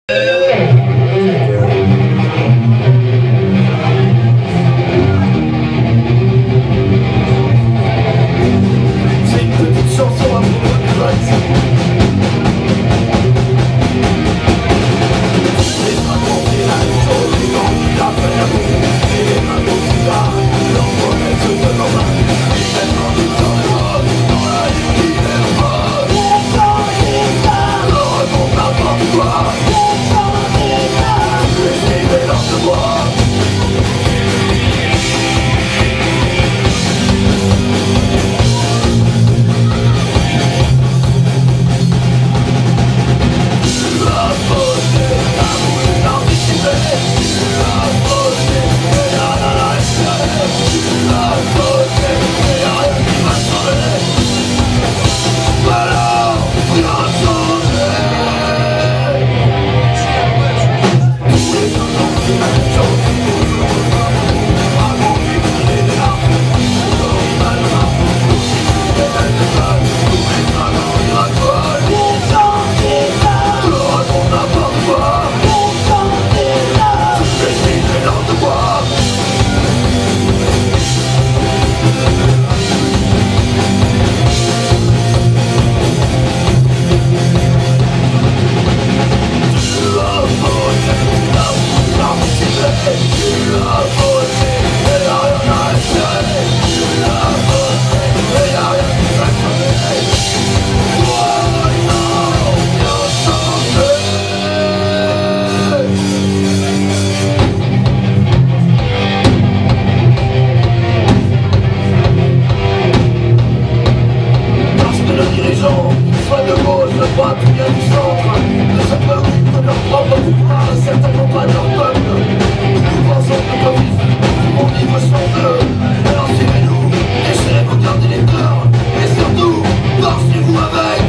Soit de gauche, de droite ou bien du centre, ne se préoccupent de leur propre pouvoir et certainement pas de leur peuple. Nous pensons que comme mon livre sont bleus, alors suivez-nous, déchirez vos cartes d'électeurs, et surtout, dansez-vous avec.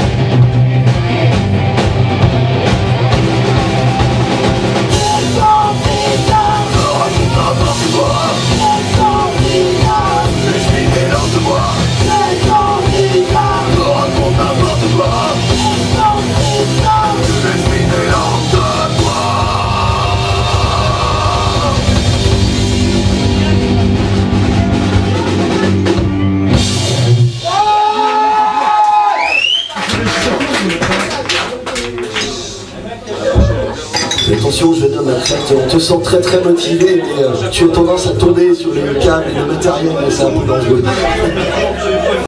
Attention, jeune homme, on te sent très motivé, mais tu as tendance à tourner sur les câbles et le matériel, et c'est un peu dangereux.